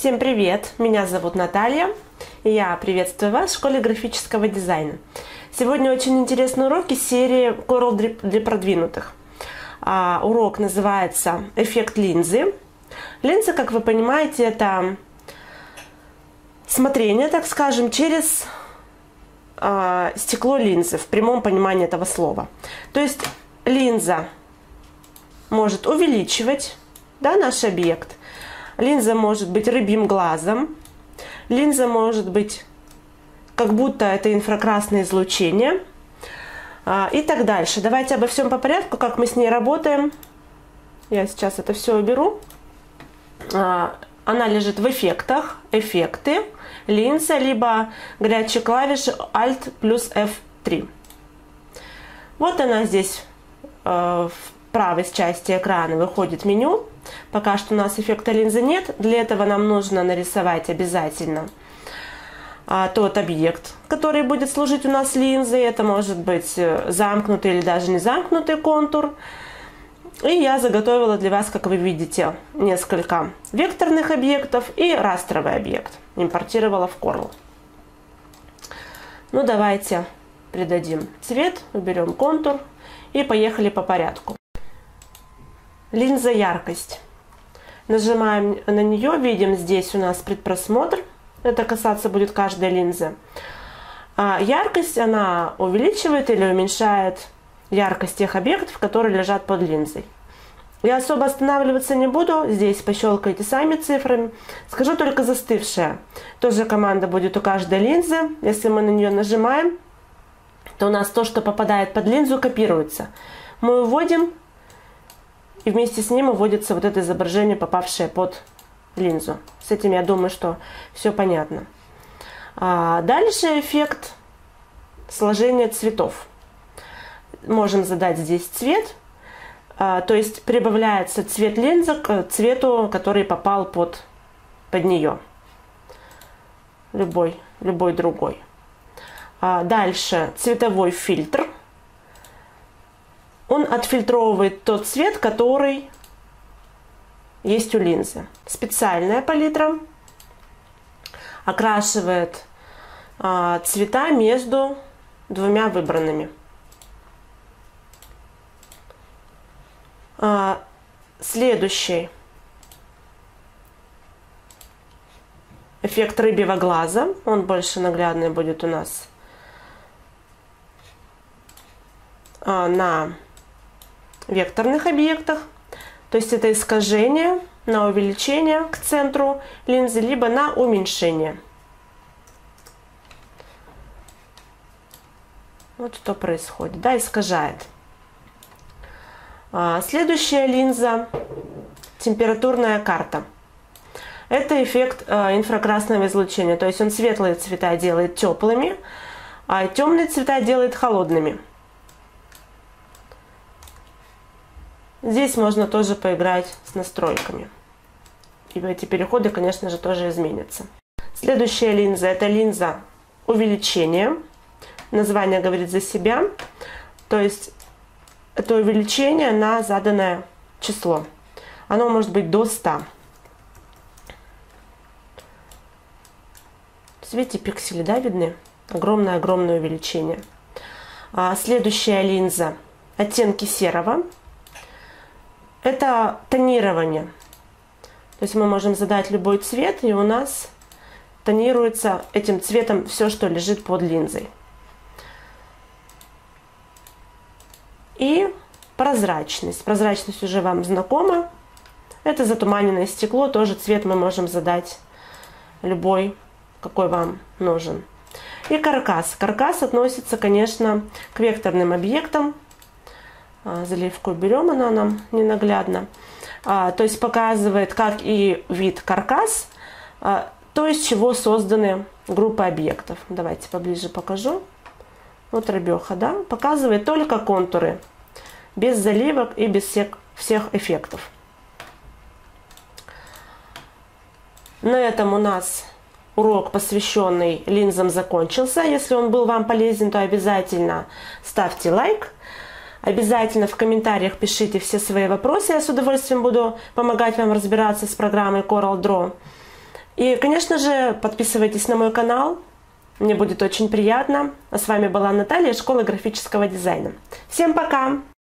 Всем привет! Меня зовут Наталья, и я приветствую вас в школе графического дизайна. Сегодня очень интересный урок из серии Coral для продвинутых. Урок называется «Эффект линзы». Линза, как вы понимаете, это смотрение, так скажем, через стекло линзы в прямом понимании этого слова. То есть линза может увеличивать, наш объект. Линза может быть рыбьим глазом. Линза может быть как будто это инфракрасное излучение. И так дальше. Давайте обо всем по порядку, как мы с ней работаем. Я сейчас это все уберу. Она лежит в эффектах. Эффекты. Линза, либо горячие клавиши Alt плюс F3. Вот она здесь в правой части экрана выходит меню. Пока что у нас эффекта линзы нет. Для этого нам нужно нарисовать обязательно тот объект, который будет служить у нас линзой. Это может быть замкнутый или даже не замкнутый контур. И я заготовила для вас, как вы видите, несколько векторных объектов и растровый объект. Импортировала в Coral. Давайте придадим цвет, уберем контур и поехали по порядку. Линза яркость. Нажимаем на нее, видим здесь у нас предпросмотр. Это касаться будет каждой линзы. Яркость она увеличивает или уменьшает яркость тех объектов, которые лежат под линзой. Я особо останавливаться не буду. Здесь пощелкайте сами цифрами. Скажу только застывшая. Тоже команда будет у каждой линзы. Если мы на нее нажимаем, то у нас то, что попадает под линзу, копируется. Мы уводим. И вместе с ним выводится вот это изображение, попавшее под линзу. С этим, я думаю, что все понятно. Дальше эффект сложения цветов. Можем задать здесь цвет. То есть прибавляется цвет линзы к цвету, который попал под нее. Любой другой. Дальше цветовой фильтр. Он отфильтровывает тот цвет, который есть у линзы. Специальная палитра окрашивает цвета между двумя выбранными. Следующий эффект рыбьего глаза. Он больше наглядный будет у нас на векторных объектах, то есть это искажение на увеличение к центру линзы, либо на уменьшение. Вот что происходит, искажает. Следующая линза — температурная карта. Это эффект инфракрасного излучения, то есть он светлые цвета делает теплыми, а темные цвета делает холодными. Здесь можно тоже поиграть с настройками. И эти переходы, конечно же, тоже изменятся. Следующая линза — это линза увеличения. Название говорит за себя. То есть это увеличение на заданное число. Оно может быть до 100. Видите, пиксели, видны? Огромное увеличение. Следующая линза — оттенки серого. Это тонирование. То есть мы можем задать любой цвет, и у нас тонируется этим цветом все, что лежит под линзой. И прозрачность. Прозрачность уже вам знакома. Это затуманенное стекло. Тоже цвет мы можем задать любой, какой вам нужен. И каркас. Каркас относится, конечно, к векторным объектам. Заливку берем, она нам ненаглядна. То есть показывает, как и вид каркас, то, из чего созданы группы объектов. Давайте поближе покажу. Вот рыбеха, показывает только контуры, без заливок и без всех эффектов. На этом у нас урок, посвященный линзам, закончился. Если он был вам полезен, то обязательно ставьте лайк. Обязательно в комментариях пишите все свои вопросы. Я с удовольствием буду помогать вам разбираться с программой Coral Draw. И, конечно же, подписывайтесь на мой канал. Мне будет очень приятно. А с вами была Наталья из школы графического дизайна. Всем пока!